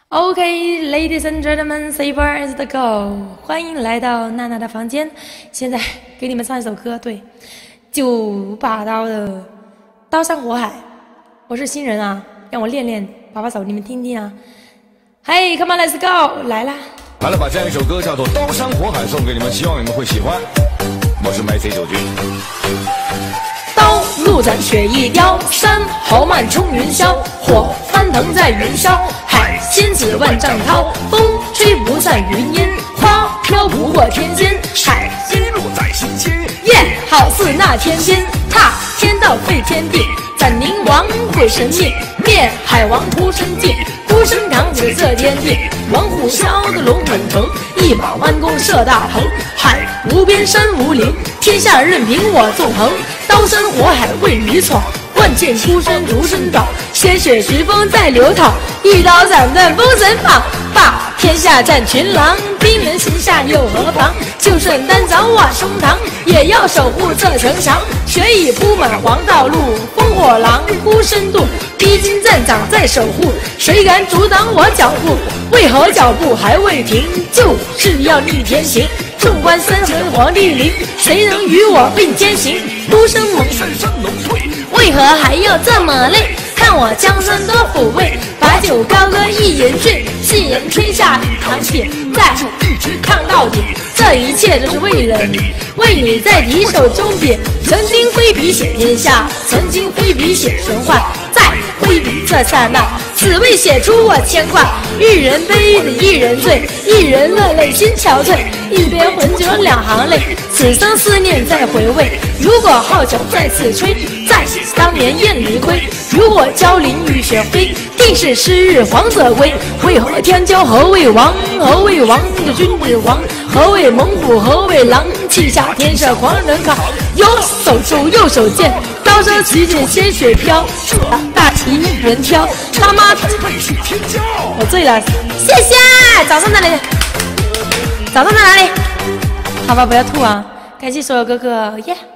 OK，ladies and gentlemen, say far as the go， 欢迎来到娜娜的房间。现在给你们唱一首歌，对，9把刀的《刀山火海》。我是新人啊，让我练练把把手，你们听听啊。嘿 ，Come on, let's go， 来啦！ 好了，把这样一首歌叫做《刀山火海》送给你们，希望你们会喜欢。我是麦 C 九军。 刀路斩雪一雕，山豪迈冲云霄，火翻腾在云霄，海掀起万丈涛，风吹不散云烟，花飘不过天间，海一路在心间， 耶，好似那天边，踏天道废天地，斩灵王毁神灭，灭海王屠神界，孤身扛起这天地，王虎啸的龙滚腾，一把弯弓射大鹏，海无边山无陵，天下任凭我纵横，刀山火海为你闯，万箭出身如神宝，鲜血随风在流淌，一刀斩断封神榜，霸天下战群狼，兵人心下又何妨？就算单掌我胸膛，也要守护这城墙。血已铺满黄道路，烽火狼孤身渡，披荆战长在守护，谁敢阻挡我脚步？为何脚步还未停？就是要逆天行。纵观山河黄帝陵，谁能与我并肩行？孤身猛山山龙退， 为何还要这么累？看我江山多抚慰，把酒高歌一人醉，戏人天下一堂血，再一直抗到底。这一切都是为了你，为你在敌手中撇。曾经挥笔写天下，曾经挥笔写神话，在挥笔这刹那，只为写出我牵挂。一人悲的一人醉，一人热泪心憔悴，一边浑酒两行泪，此生思念再回味。如果号角再次吹，再写当年燕离归。如果骄陵雨雪飞，定是诗日皇者归。为何天骄何为王？何为王的君子王？何为猛虎？何为狼？气下天下狂人扛，右手出右手剑，刀锋齐剑鲜血飘，大旗一人挑。他妈的，我醉了，谢谢。早上在哪里？早上在哪里？好吧，不要吐啊！感谢所有哥哥，耶、yeah